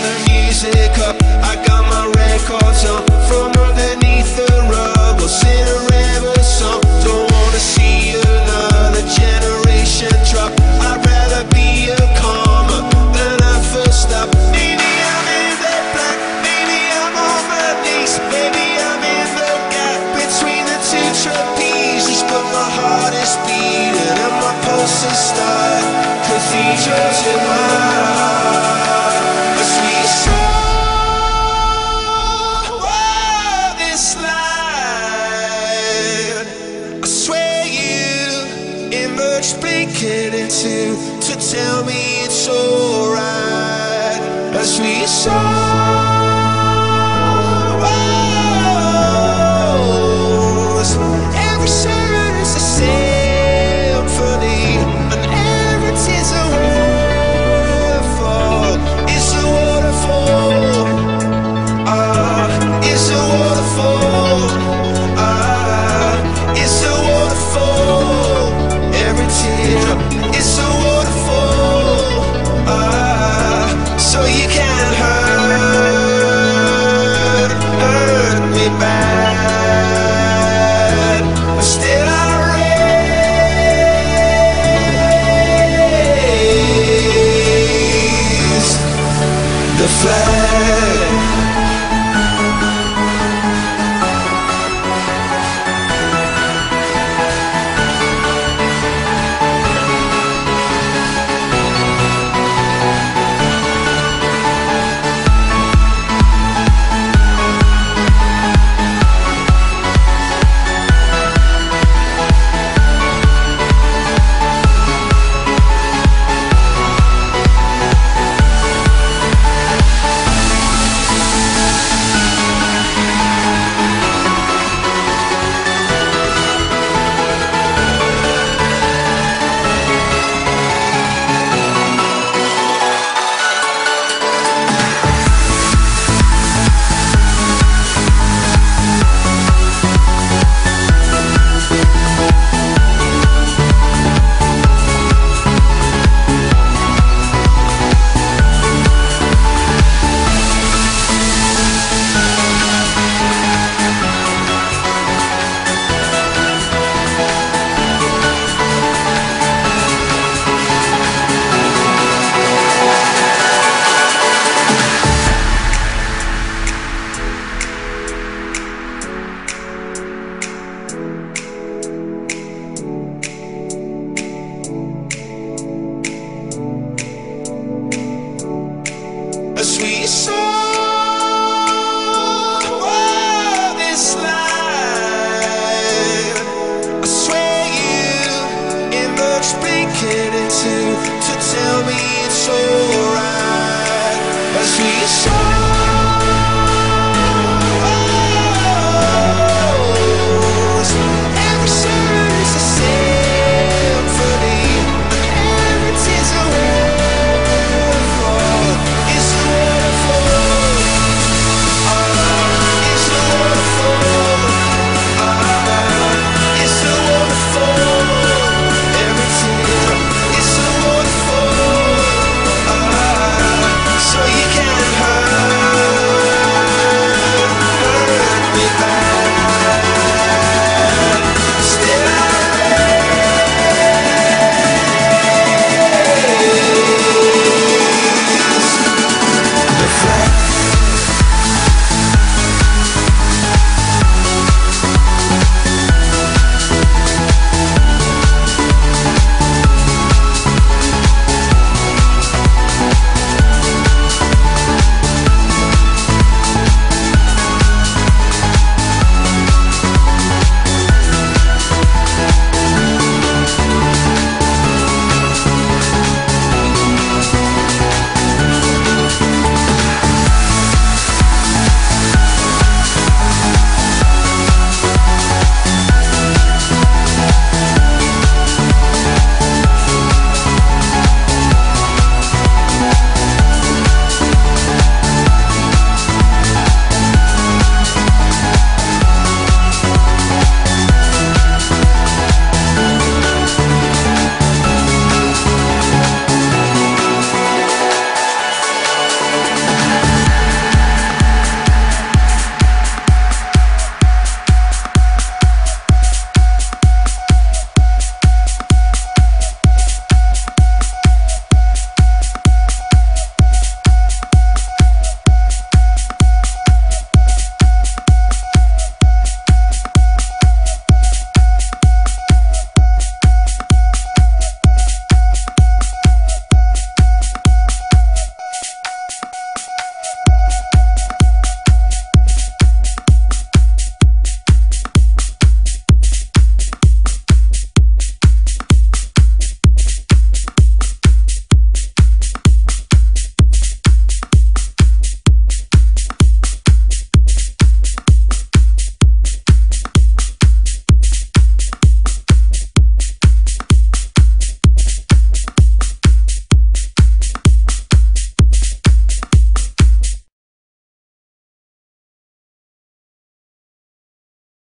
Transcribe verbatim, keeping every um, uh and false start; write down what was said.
the music up. I got my records on from underneath the rug. We'll sing a rebel song. Don't wanna see another generation drop. I'd rather be a comma than a full stop. Maybe I'm in the black, maybe I'm on my knees, maybe I'm in the gap between the two trapezes. But my heart is beating and my pulse is starting. Cathedrals in my heart, a sweet song of this light. I swear you emerged blinking into to tell me it's alright. A sweet song. Every sound is a symphony, and every tear's a waterfall. It's a waterfall. Ah, it's a waterfall. Ah, it's a waterfall. Every teardrop, it's a waterfall. Ah, so you can't hurt, hurt me bad, but still I raise the flag. A sweet song of this light. I swear you emerged blinking into to tell me it's alright. A sweet song.